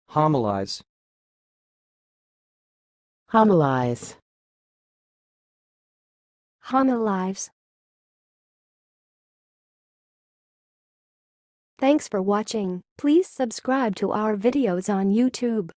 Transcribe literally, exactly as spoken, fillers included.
homilize, homilize, homilize. Thanks for watching. Please subscribe to our videos on YouTube.